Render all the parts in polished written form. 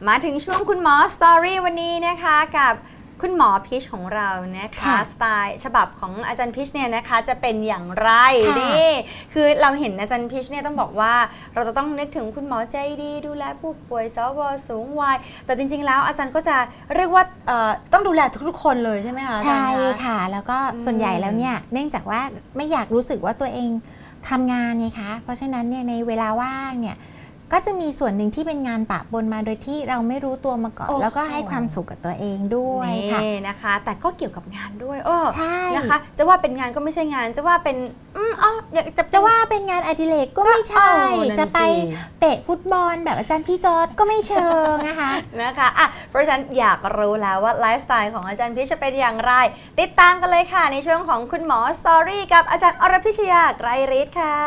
มาถึงช่วงคุณหมอสตอรี่วันนี้นะคะกับคุณหมอพิชของเรานะคะสไตล์ฉบับของอาจารย์พิชเนี่ยนะคะจะเป็นอย่างไรนี่คือเราเห็นอาจารย์พิชเนี่ยต้องบอกว่าเราจะต้องนึกถึงคุณหมอใจดีดูแลผู้ป่วยสวสูงวัยแต่จริงๆแล้วอาจารย์ก็จะเรียกว่าต้องดูแลทุกๆคนเลยใช่ไหมคะใช่ค่ะแล้วก็ส่วนใหญ่แล้วเนี่ยเนื่องจากว่าไม่อยากรู้สึกว่าตัวเองทำงานไงคะเพราะฉะนั้นเนี่ยในเวลาว่างเนี่ยก็จะมีส่วนหนึ่งที่เป็นงานปะปนมาโดยที่เราไม่รู้ตัวมาก่อนแล้วก็ให้ความสุขกับตัวเองด้วยค่ะนะคะแต่ก็เกี่ยวกับงานด้วยใช่นะคะจะว่าเป็นงานก็ไม่ใช่งานจะว่าเป็นจะว่าเป็นงานอดิเรกก็ไม่ใช่จะไปเตะฟุตบอลแบบอาจารย์พี่จอร์จก็ไม่เชิงนะคะนะคะเพราะฉะนั้นอยากรู้แล้วว่าไลฟ์สไตล์ของอาจารย์พิชจะเป็นอย่างไรติดตามกันเลยค่ะในช่วงของคุณหมอสตอรี่กับอาจารย์อรพิชยาไกรฤทธิ์ค่ะ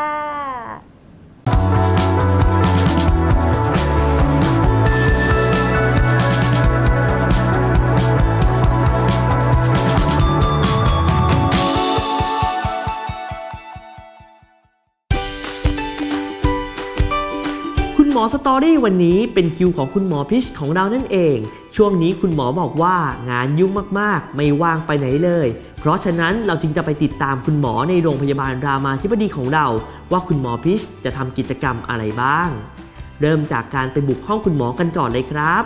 คุณหมอสตอรี่วันนี้เป็นคิวของคุณหมอพิชของเรานั่นเองช่วงนี้คุณหมอบอกว่างานยุ่งมากๆไม่ว่างไปไหนเลยเพราะฉะนั้นเราจึงจะไปติดตามคุณหมอในโรงพยาบาลรามาธิบดีของเราว่าคุณหมอพิชจะทำกิจกรรมอะไรบ้างเริ่มจากการไปบุกห้องคุณหมอกันก่อนเลยครับ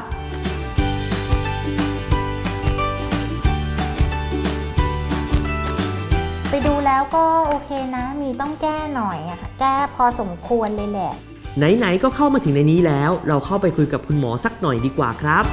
ไปดูแล้วก็โอเคนะมีต้องแก้หน่อยอะค่ะแก้พอสมควรเลยแหละไหนๆก็เข้ามาถึงในนี้แล้วเราเข้าไปคุยกับคุณหมอสักหน่อยดีกว่าครับ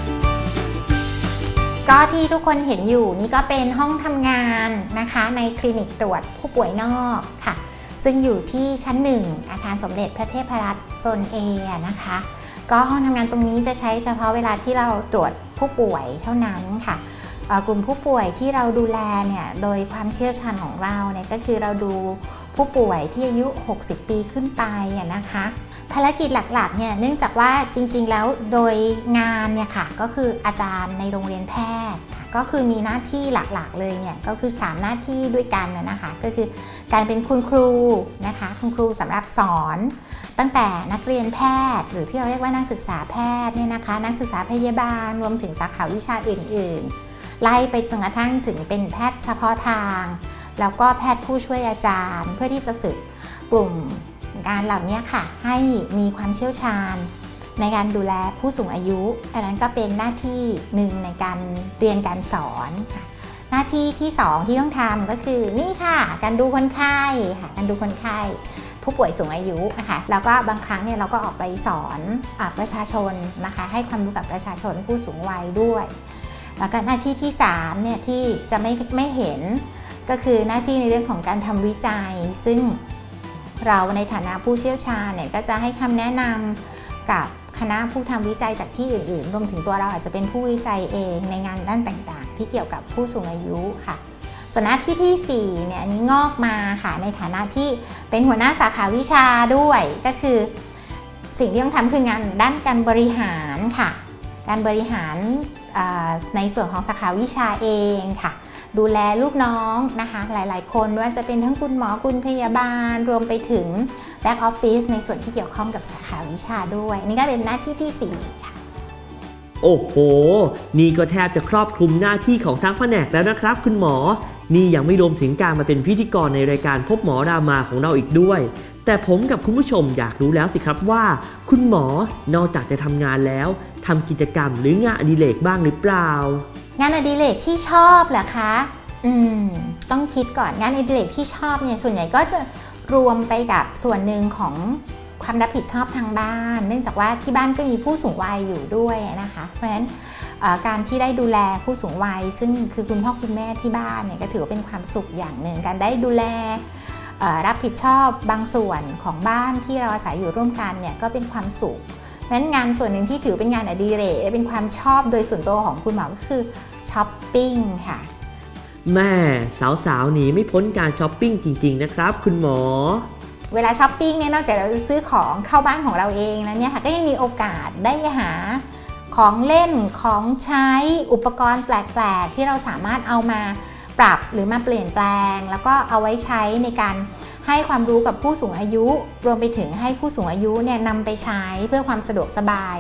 ก็ที่ทุกคนเห็นอยู่นี่ก็เป็นห้องทำงานนะคะในคลินิกตรวจผู้ป่วยนอกค่ะซึ่งอยู่ที่ชั้น1อาคารสมเด็จพระเทพรัตน์โซน A นะคะก็ห้องทำงานตรงนี้จะใช้เฉพาะเวลาที่เราตรวจผู้ป่วยเท่านั้นค่ะกลุ่มผู้ป่วยที่เราดูแลเนี่ยโดยความเชี่ยวชาญของเราเนี่ยก็คือเราดูผู้ป่วยที่อายุ60ปีขึ้นไปนะคะภารกิจหลักๆเนี่ยเนื่องจากว่าจริงๆแล้วโดยงานเนี่ยค่ะก็คืออาจารย์ในโรงเรียนแพทย์ก็คือมีหน้าที่หลักๆเลยเนี่ยก็คือ3หน้าที่ด้วยกันนะคะก็คือการเป็นคุณครูนะคะคุณครูสำหรับสอนตั้งแต่นักเรียนแพทย์หรือที่เราเรียกว่านักศึกษาแพทย์เนี่ยนะคะนักศึกษาพยาบาลรวมถึงสาขาวิชาอื่นๆไล่ไปจนกระทั่งถึงเป็นแพทย์เฉพาะทางแล้วก็แพทย์ผู้ช่วยอาจารย์เพื่อที่จะฝึกกลุ่มงานเหล่านี้ค่ะให้มีความเชี่ยวชาญในการดูแลผู้สูงอายุอันนั้นก็เป็นหน้าที่หนึ่งในการเรียนการสอนหน้าที่ที่2ที่ต้องทำก็คือนี่ค่ะการดูคนไข้ค่ะการดูคนไข้ผู้ป่วยสูงอายุนะคะแล้วก็บางครั้งเนี่ยเราก็ออกไปสอนประชาชนนะคะให้ความรู้กับประชาชนผู้สูงวัยด้วยแล้วก็หน้าที่ที่3เนี่ยที่จะไม่เห็นก็คือหน้าที่ในเรื่องของการทำวิจัยซึ่งเราในฐานะผู้เชี่ยวชาญเนี่ยก็จะให้คำแนะนำกับคณะผู้ทำวิจัยจากที่อื่นๆรวมถึงตัวเราอาจจะเป็นผู้วิจัยเองในงานด้านต่างๆที่เกี่ยวกับผู้สูงอายุค่ะส่วนหน้าที่ที่4เนี่ยอันนี้งอกมาค่ะในฐานะที่เป็นหัวหน้าสาขาวิชาด้วยก็คือสิ่งที่ต้องทำคืองานด้านการบริหารค่ะการบริหารในส่วนของสาขาวิชาเองค่ะดูแลลูกน้องนะคะหลายๆคนว่าจะเป็นทั้งคุณหมอคุณพยาบาลรวมไปถึงแบ็กออฟฟิศในส่วนที่เกี่ยวข้องกับสาขาวิชาด้วยนี่ก็เป็นหน้าที่ที่4ค่ะโอ้โหนี่ก็แทบจะครอบคลุมหน้าที่ของทั้งแผนกแล้วนะครับคุณหมอนี่ยังไม่รวมถึงการมาเป็นพิธีกรในรายการพบหมอรามาของเราอีกด้วยแต่ผมกับคุณผู้ชมอยากรู้แล้วสิครับว่าคุณหมอนอกจากจะทำงานแล้วทำกิจกรรมหรืองานอดิเรกบ้างหรือเปล่างานอดิเรกที่ชอบเหรอคะต้องคิดก่อนงานอดิเรกที่ชอบเนี่ยส่วนใหญ่ก็จะรวมไปกับส่วนหนึ่งของความรับผิดชอบทางบ้านเนื่องจากว่าที่บ้านก็มีผู้สูงวัยอยู่ด้วยนะคะเพราะฉะนั้นการที่ได้ดูแลผู้สูงวัยซึ่งคือคุณพ่อคุณแม่ที่บ้านเนี่ยก็ถือว่าเป็นความสุขอย่างหนึ่งการได้ดูแลรับผิดชอบบางส่วนของบ้านที่เราอาศัยอยู่ร่วมกันเนี่ยก็เป็นความสุขเพราะฉะนั้นงานส่วนหนึ่งที่ถือเป็นงานอดิเรกเป็นความชอบโดยส่วนตัวของคุณหมอก็คือช้อปปิ้งค่ะแม่สาวๆหนีไม่พ้นการช้อปปิ้งจริงๆนะครับคุณหมอเวลาช้อปปิ้งเนี่ยนอกจากเราจะซื้อของเข้าบ้านของเราเองแล้วเนี่ยค่ะก็ยังมีโอกาสได้หาของเล่นของใช้อุปกรณ์แปลกๆที่เราสามารถเอามาปรับหรือมาเปลี่ยนแปลงแล้วก็เอาไว้ใช้ในการให้ความรู้กับผู้สูงอายุรวมไปถึงให้ผู้สูงอายุเนี่ยนำไปใช้เพื่อความสะดวกสบาย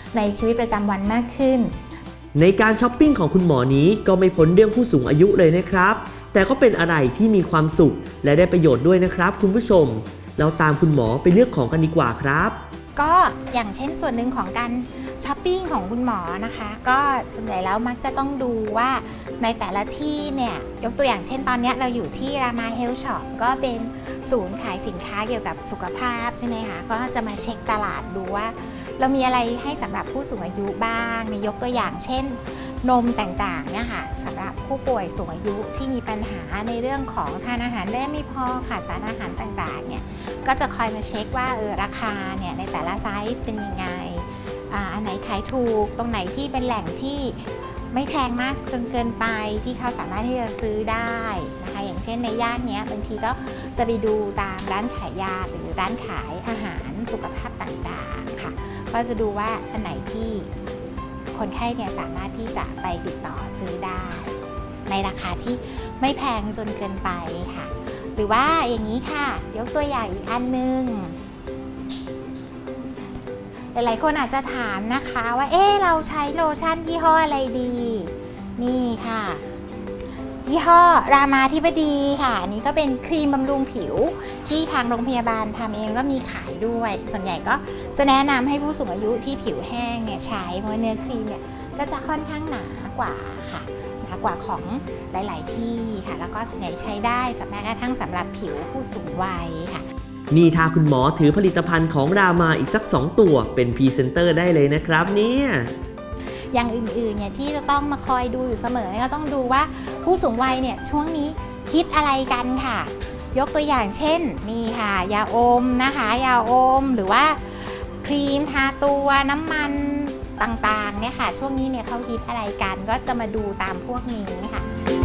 ในชีวิตประจำวันมากขึ้นในการช้อปปิ้งของคุณหมอนี้ก็ไม่พ้นเรื่องผู้สูงอายุเลยนะครับแต่ก็เป็นอะไรที่มีความสุขและได้ประโยชน์ด้วยนะครับคุณผู้ชมเราตามคุณหมอไปเลือกของกันดีกว่าครับก็อย่างเช่นส่วนหนึ่งของการช้อปปิ้งของคุณหมอนะคะก็ส่วนใหญ่แล้วมักจะต้องดูว่าในแต่ละที่เนี่ยยกตัวอย่างเช่นตอนนี้เราอยู่ที่รามาเฮลท์ช็อปก็เป็นศูนย์ขายสินค้าเกี่ยวกับสุขภาพใช่ไหมคะก็จะมาเช็คตลาดดูว่าเรามีอะไรให้สำหรับผู้สูงอายุบ้างยกตัวอย่างเช่นนมต่างๆเนี่ยค่ะสำหรับผู้ป่วยสูงอายุที่มีปัญหาในเรื่องของทานอาหารได้ไม่พอขาดสารอาหารต่างๆเนี่ยก็จะคอยมาเช็คว่าราคาเนี่ยในแต่ละไซส์เป็นยังไงอันไหนขายถูกตรงไหนที่เป็นแหล่งที่ไม่แพงมากจนเกินไปที่เขาสามารถที่จะซื้อได้นะคะอย่างเช่นในย่านนี้บางทีก็จะไปดูตามร้านขายยาหรือร้านขายอาหารสุขภาพต่างๆค่ะก็จะดูว่าอันไหนที่คนไข้เนี่ยสามารถที่จะไปติดต่อซื้อได้ในราคาที่ไม่แพงจนเกินไปค่ะหรือว่าอย่างนี้ค่ะยกตัวอย่างอีกอันนึงหลายๆคนอาจจะถามนะคะว่าเราใช้โลชั่นยี่ห้ออะไรดีนี่ค่ะยี่ห้อรามาธิบดีค่ะอันนี้ก็เป็นครีมบำรุงผิวที่ทางโรงพยาบาลทำเองก็มีขายด้วยส่วนใหญ่ก็จะแนะนำให้ผู้สูงอายุที่ผิวแห้งเนี่ยใช้เพราะเนื้อครีมเนี่ยก็จะค่อนข้างหนากว่าค่ะหนากว่าของหลายๆที่ค่ะแล้วก็ส่วนใหญ่ใช้ได้สำหรับกระทั่งสำหรับผิวผู้สูงวัยค่ะนี่ถ้าคุณหมอถือผลิตภัณฑ์ของรามาอีกสัก2ตัวเป็นพรีเซนเตอร์ได้เลยนะครับเนี่ยอย่างอื่นๆเนี่ยที่จะต้องมาคอยดูอยู่เสมอก็ต้องดูว่าผู้สูงวัยเนี่ยช่วงนี้ฮิตอะไรกันค่ะยกตัวอย่างเช่นนี่ค่ะยาอมนะคะยาอมหรือว่าครีมทาตัวน้ำมันต่างๆเนี่ยค่ะช่วงนี้เนี่ยเขาฮิตอะไรกันก็จะมาดูตามพวกนี้ค่ะ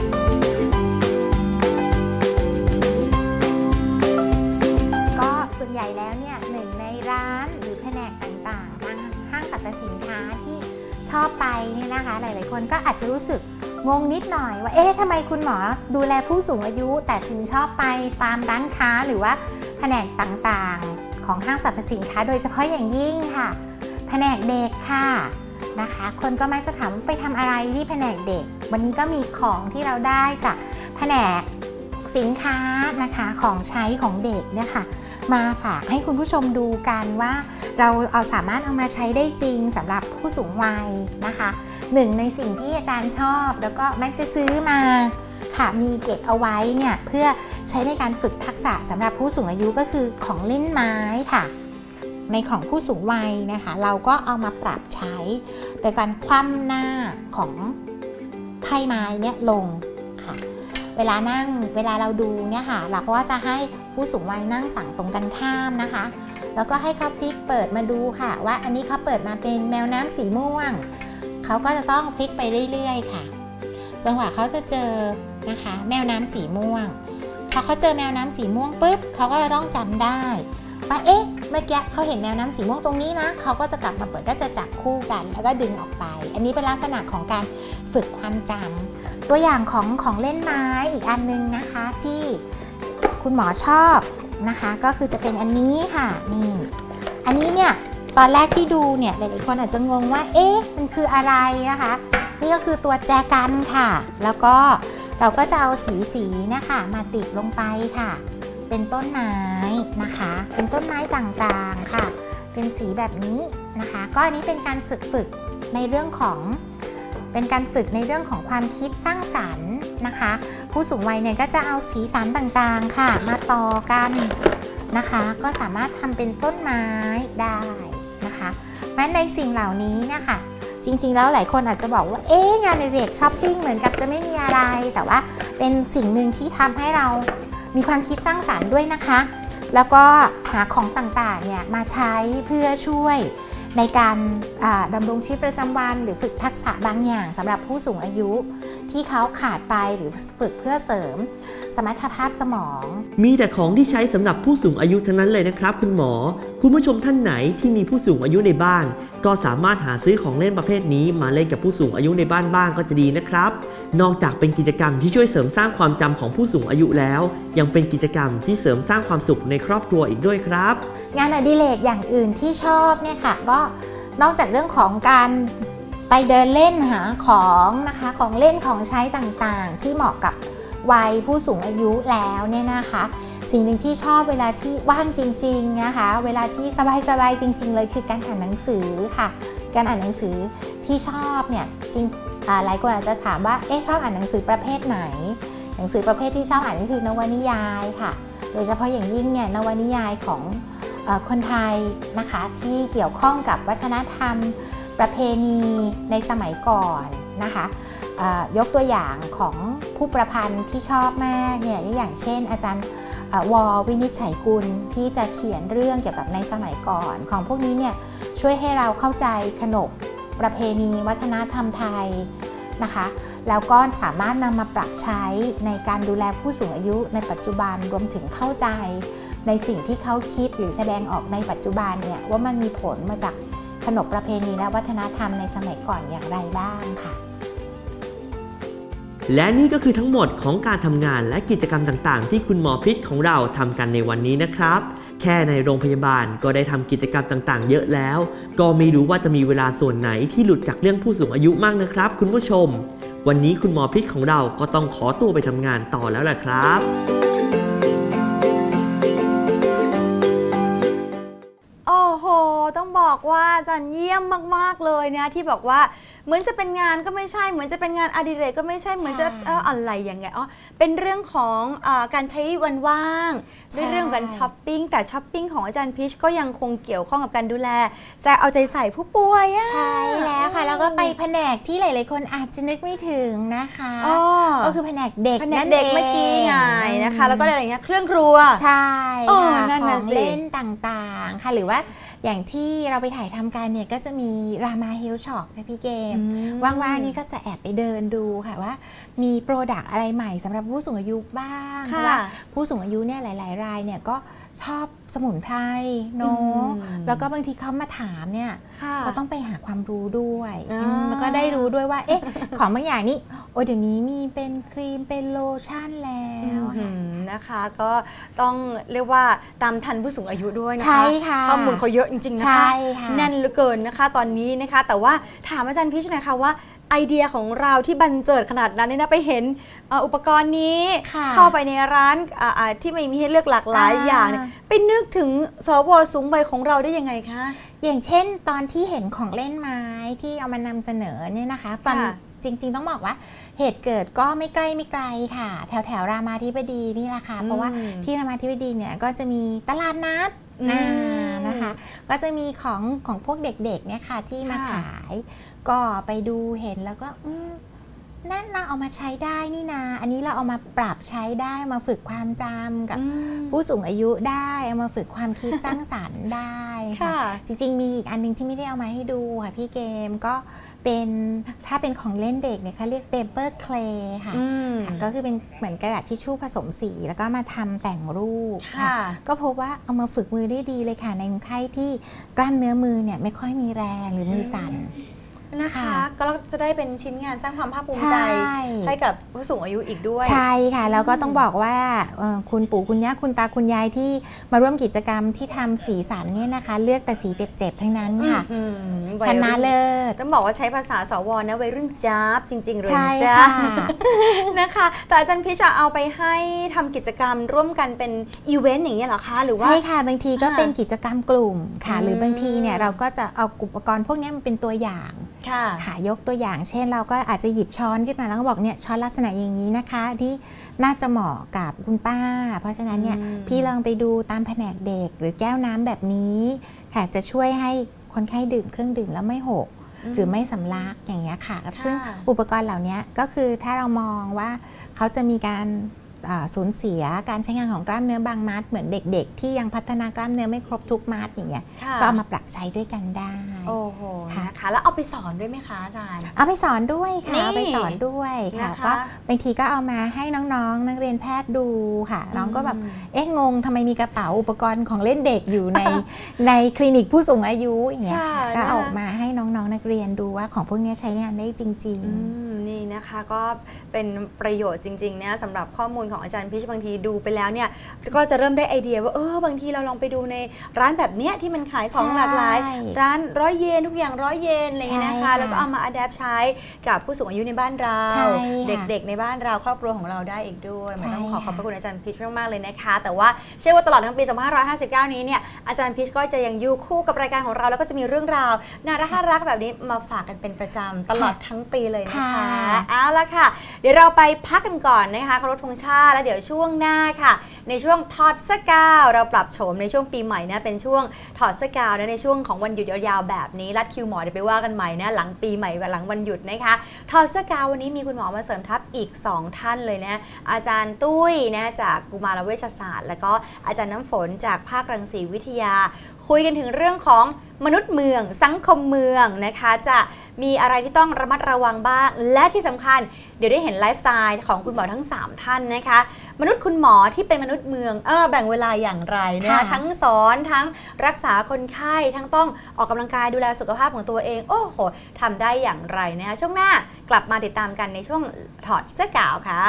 ก็ส่วนใหญ่แล้วเนี่ยหนึ่งในร้านหรือแผนกต่างๆทางห้างสรรพสินค้าที่ชอบไปนี่นะคะหลายๆคนก็อาจจะรู้สึกงงนิดหน่อยว่าทำไมคุณหมอดูแลผู้สูงอายุแต่ถึงชอบไปตามร้านค้าหรือว่าแผนกต่างๆของห้างสรรพสินค้าโดยเฉพาะอย่างยิ่งค่ะแผนกเด็กค่ะนะคะคนก็มักจะถามไปทำอะไรที่แผนกเด็กวันนี้ก็มีของที่เราได้จากแผนกสินค้านะคะของใช้ของเด็กเนี่ยค่ะมาฝากให้คุณผู้ชมดูกันว่าเราสามารถเอามาใช้ได้จริงสำหรับผู้สูงวัยนะคะหนึ่งในสิ่งที่อาจารย์ชอบแล้วก็มักจะซื้อมาค่ะมีเก็บเอาไว้เนี่ยเพื่อใช้ในการฝึกทักษะสำหรับผู้สูงอายุก็คือของเล่นไม้ค่ะในของผู้สูงวัยนะคะเราก็เอามาปรับใช้โดยการคว่ำหน้าของไพ่ไม้เนี่ยลงค่ะเวลาเราดูเนี่ยค่ะเราก็จะให้ผู้สูงวัยนั่งฝั่งตรงกันข้ามนะคะแล้วก็ให้เขาพลิกเปิดมาดูค่ะว่าอันนี้เขาเปิดมาเป็นแมวน้ำสีม่วงเขาก็จะต้องพลิกไปเรื่อยๆค่ะจนกว่าเขาจะเจอนะคะแมวน้ำสีม่วงพอเขาเจอแมวน้ำสีม่วงปุ๊บเขาก็จะต้องจำได้ว่าเมื่อกี้เขาเห็นแมวน้ำสีม่วงตรงนี้นะเขาก็จะกลับมาเปิดก็จะจับคู่กันแล้วก็ดึงออกไปอันนี้เป็นลักษณะของการฝึกความจำตัวอย่างของเล่นไม้อีกอันนึงนะคะที่คุณหมอชอบนะคะก็คือจะเป็นอันนี้ค่ะนี่อันนี้เนี่ยตอนแรกที่ดูเนี่ยหลายๆคนอาจจะงงว่ามันคืออะไรนะคะนี่ก็คือตัวแจกันค่ะแล้วก็เราก็จะเอาสีเนี่ยค่ะมาติดลงไปค่ะเป็นต้นไม้นะคะเป็นต้นไม้ต่างๆค่ะเป็นสีแบบนี้นะคะก็อันนี้เป็นการฝึกในเรื่องของความคิดสร้างสรรค์นะคะผู้สูงวัยเนี่ยก็จะเอาสีสันต่างๆค่ะมาต่อกันนะคะก็สามารถทำเป็นต้นไม้ได้นะคะเพราะในสิ่งเหล่านี้นะคะจริงๆแล้วหลายคนอาจจะบอกว่างานในเด็กช้อปปิ้งเหมือนกับจะไม่มีอะไรแต่ว่าเป็นสิ่งหนึ่งที่ทำให้เรามีความคิดสร้างสรรค์ด้วยนะคะแล้วก็หาของต่างๆเนี่ยมาใช้เพื่อช่วยในการดำรงชีวิตประจำวันหรือฝึกทักษะบางอย่างสำหรับผู้สูงอายุที่เขาขาดไปหรือฝึกเพื่อเสริมสมรรถภาพสมองมีแต่ของที่ใช้สำหรับผู้สูงอายุทั้งนั้นเลยนะครับคุณหมอคุณผู้ชมท่านไหนที่มีผู้สูงอายุในบ้านก็สามารถหาซื้อของเล่นประเภทนี้มาเล่นกับผู้สูงอายุในบ้านบ้างก็จะดีนะครับนอกจากเป็นกิจกรรมที่ช่วยเสริมสร้างความจำของผู้สูงอายุแล้วยังเป็นกิจกรรมที่เสริมสร้างความสุขในครอบครัวอีกด้วยครับงานอดิเรกอย่างอื่นที่ชอบเนี่ยค่ะก็นอกจากเรื่องของการไปเดินเล่นหาของนะคะของเล่นของใช้ต่างๆที่เหมาะกับวัยผู้สูงอายุแล้วเนี่ยนะคะสิ่งหนึ่งที่ชอบเวลาที่ว่างจริงๆนะคะเวลาที่สบายๆจริงๆเลยคือการอ่านหนังสือค่ะการอ่านหนังสือที่ชอบเนี่ยจริงหลายคนอาจจะถามว่าชอบอ่านหนังสือประเภทไหนหนังสือประเภทที่ชอบอ่านก็คือนวนิยายค่ะโดยเฉพาะอย่างยิ่งเนี่ยนวนิยายของคนไทยนะคะที่เกี่ยวข้องกับวัฒนธรรมประเพณีในสมัยก่อนนะคะยกตัวอย่างของผู้ประพันธ์ที่ชอบมากเนี่ยอย่างเช่นอาจารย์ว.วินิจฉัยกุลที่จะเขียนเรื่องเกี่ยวกับในสมัยก่อนของพวกนี้เนี่ยช่วยให้เราเข้าใจขนบประเพณีวัฒนธรรมไทยนะคะแล้วก็สามารถนำมาปรับใช้ในการดูแลผู้สูงอายุในปัจจุบันรวมถึงเข้าใจในสิ่งที่เขาคิดหรือแสดงออกในปัจจุบันเนี่ยว่ามันมีผลมาจากขนบประเพณีและวัฒนธรรมในสมัยก่อนอย่างไรบ้างค่ะและนี่ก็คือทั้งหมดของการทำงานและกิจกรรมต่างๆที่คุณหมอพิษของเราทำกันในวันนี้นะครับแค่ในโรงพยาบาลก็ได้ทำกิจกรรมต่างๆเยอะแล้วก็ไม่รู้ว่าจะมีเวลาส่วนไหนที่หลุดจากเรื่องผู้สูงอายุมากนะครับคุณผู้ชมวันนี้คุณหมอพิษของเราก็ต้องขอตัวไปทำงานต่อแล้วแหละครับโอ้โหต้องบอกว่าอาจารย์เยี่ยมมากๆเลยนะที่บอกว่าเหมือนจะเป็นงานก็ไม่ใช่เหมือนจะเป็นงานอดิเรกก็ไม่ใช่เหมือนจะอะไรอย่างเงี้ยเป็นเรื่องของการใช้วันว่างด้วยเรื่องการช้อปปิ้งแต่ช้อปปิ้งของอาจารย์พิชก็ยังคงเกี่ยวข้องกับการดูแลจะเอาใจใส่ผู้ป่วยใช่แล้วค่ะแล้วก็ไปแผนกที่หลายๆคนอาจจะนึกไม่ถึงนะคะก็คือแผนกเด็กนั่นเองเมื่อกี้ไงนะคะแล้วก็อะไรอย่างเงี้ยเครื่องครัวใช่ค่ะของเล่นต่างๆค่ะหรือว่าอย่างที่เราไปถ่ายทำกันเนี่ยก็จะมีรามาเฮลช็อปพี่เกมว่างๆนี่ก็จะแอบไปเดินดูค่ะว่ามีโปรดักต์อะไรใหม่สำหรับผู้สูงอายุบ้างเพราะว่าผู้สูงอายุเนี่ยหลายๆรายเนี่ยก็ชอบสมุนไพรเนาะแล้วก็บางทีเขามาถามเนี่ยก็ต้องไปหาความรู้ด้วยแล้วก็ได้รู้ด้วยว่าของบางอย่างนี่เดี๋ยวนี้มีเป็นครีมเป็นโลชั่นแล้วนะคะก็ต้องเรียกว่าตามทันผู้สูงอายุด้วยนะคะใช่ค่ะข้อมูลเขาเยอะจริงๆนะคะแน่นเหลือเกินนะคะตอนนี้นะคะแต่ว่าถามอาจารย์พิชหน่อยค่ะว่าไอเดียของเราที่บันเจิดขนาดนั้นเนี่ยไปเห็นอุปกรณ์นี้เข้าไปในร้านที่มีให้เลือกหลากหลายอย่างไปนึกถึงสว.สูงวัยของเราได้ยังไงคะอย่างเช่นตอนที่เห็นของเล่นไม้ที่เอามานำเสนอเนี่ยนะคะตอนจริงๆต้องบอกว่าเหตุเกิดก็ไม่ไกลค่ะแถวรามาธิบดีนี่แหละค่ะเพราะว่าที่รามาธิบดีเนี่ยก็จะมีตลาดนัดนะคะก็จะมีของพวกเด็กๆเนี่ยค่ะที่มาขายก็ไปดูเห็นแล้วก็นั่นเราเอามาใช้ได้นี่นาอันนี้เราเอามาปรับใช้ได้มาฝึกความจำกับผู้สูงอายุได้เอามาฝึกความคิดสร้างสรรค์ได้ค่ะจริงๆมีอีกอันนึงที่ไม่ได้เอามาให้ดูค่ะพี่เกมก็เป็นถ้าเป็นของเล่นเด็กเนี่ยเขาเรียกเปเปอร์เคลย์ค่ะก็คือเป็นเหมือนกระดาษทิชชู่ผสมสีแล้วก็มาทำแต่งรูปก็พบว่าเอามาฝึกมือได้ดีเลยค่ะในคนไข้ที่กล้ามเนื้อมือเนี่ยไม่ค่อยมีแรงหรือมือสั่นนะคะก็จะได้เป็นชิ้นงานสร้างความภาคภูมิใจให้กับผู้สูงอายุอีกด้วยใช่ค่ะแล้วก็ต้องบอกว่าคุณปู่คุณย่าคุณตาคุณยายที่มาร่วมกิจกรรมที่ทำสีสันเนี่ยนะคะเลือกแต่สีเจ็บๆทั้งนั้นค่ะชนะเลิศต้องบอกว่าใช้ภาษาสวนะวัยรุ่นจ๊าบจริงๆเลยจ้านะคะแต่อาจารย์พิชจะเอาไปให้ทำกิจกรรมร่วมกันเป็นอีเวนต์อย่างนี้เหรอคะหรือว่าใช่ค่ะบางทีก็เป็นกิจกรรมกลุ่มค่ะหรือบางทีเนี่ยเราก็จะเอาอุปกรณ์พวกนี้มันเป็นตัวอย่างค่ะยกตัวอย่างเช่นเราก็อาจจะหยิบช้อนขึ้นมาแล้วก็บอกเนี่ยช้อนลักษณะอย่างนี้นะคะที่น่าจะเหมาะกับคุณป้าเพราะฉะนั้นเนี่ยพี่ลองไปดูตามแผนกเด็กหรือแก้วน้ำแบบนี้ค่ะจะช่วยให้คนไข้ดื่มเครื่องดื่มแล้วไม่หกหรือไม่สำลักอย่างเงี้ยค่ะซึ่งอุปกรณ์เหล่านี้ก็คือถ้าเรามองว่าเขาจะมีการสูญเสียการใช้งานของกล้ามเนื้อบางมัดเหมือนเด็กๆที่ยังพัฒนากล้ามเนื้อไม่ครบทุกมัดอย่างเงี้ยก็เอามาปรับใช้ด้วยกันได้โอ้โหนะคะแล้วเอาไปสอนด้วยไหมคะอาจารย์เอาไปสอนด้วยค่ะเอาไปสอนด้วยค่ะก็บางทีก็เอามาให้น้องๆนักเรียนแพทย์ดูค่ะน้องก็แบบงงทำไมมีกระเป๋าอุปกรณ์ของเล่นเด็กอยู่ในคลินิกผู้สูงอายุอย่างเงี้ยก็เอามาให้น้องๆนักเรียนดูว่าของพวกนี้ใช้งานได้จริงๆนี่นะคะก็เป็นประโยชน์จริงๆเนี่ยสำหรับข้อมูลของอาจารย์พิชบางทีดูไปแล้วเนี่ยก็จะเริ่มได้ไอเดียว่าบางทีเราลองไปดูในร้านแบบเนี้ยที่มันขายของหลากหลายร้าน100 เยนทุกอย่าง100 เยนอะไรอย่างเงี้ยนะคะแล้วก็เอามาอัดแอปใช้กับผู้สูงอายุในบ้านเราเด็กๆในบ้านเราครอบครัวของเราได้อีกด้วยมันต้องขอบพระคุณอาจารย์พิชมากๆเลยนะคะแต่ว่าเชื่อว่าตลอดทั้งปี2559นี้เนี่ยอาจารย์พิชก็จะยังอยู่คู่กับรายการของเราแล้วก็จะมีเรื่องราวน่ารักแบบนี้มาฝากกันเป็นประจำตลอดทั้งปีเลยนะคะเอาละค่ะเดี๋ยวเราไปพักกันก่อนนะคะเคารพธงชาติแล้วเดี๋ยวช่วงหน้าค่ะในช่วงถอดเสื้อกาวเราปรับโฉมในช่วงปีใหม่นะเป็นช่วงถอดเสื้อกาวนะในช่วงของวันหยุดยาวๆแบบนี้รัดคิวหมอเดี๋ยวไปว่ากันใหม่นะหลังปีใหม่หลังวันหยุดนะคะถอดเสื้อกาววันนี้มีคุณหมอมาเสริมทัพอีก2ท่านเลยนะอาจารย์ตุ้ยนะจากกุมารเวชศาสตร์แล้วก็อาจารย์น้ำฝนจากภาครังสีวิทยาคุยกันถึงเรื่องของมนุษย์เมืองสังคมเมืองนะคะจะมีอะไรที่ต้องระมัดระวังบ้างและที่สำคัญเดี๋ยวได้เห็นไลฟ์สไตล์ของคุณหมอทั้ง3ท่านนะคะมนุษย์คุณหมอที่เป็นมนุษย์เมืองแบ่งเวลาอย่างไรนะทั้งสอนทั้งรักษาคนไข้ทั้งต้องออกกำลังกายดูแลสุขภาพของตัวเองโอ้โหทำได้อย่างไรนะคะช่วงหน้ากลับมาติดตามกันในช่วงถอดเสื้อกาวค่ะ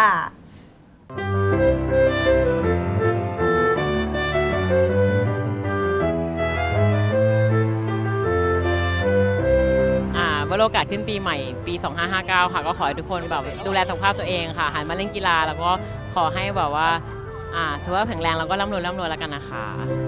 ว่าโอกาสขึ้นปีใหม่ปี 2559 ค่ะก็ขอให้ทุกคนแบบดูแลสุขภาพตัวเองค่ะหันมาเล่นกีฬาแล้วก็ขอให้แบบว่าสุขภาพแข็งแรงแล้วก็ร่ำรวยแล้วกันนะคะ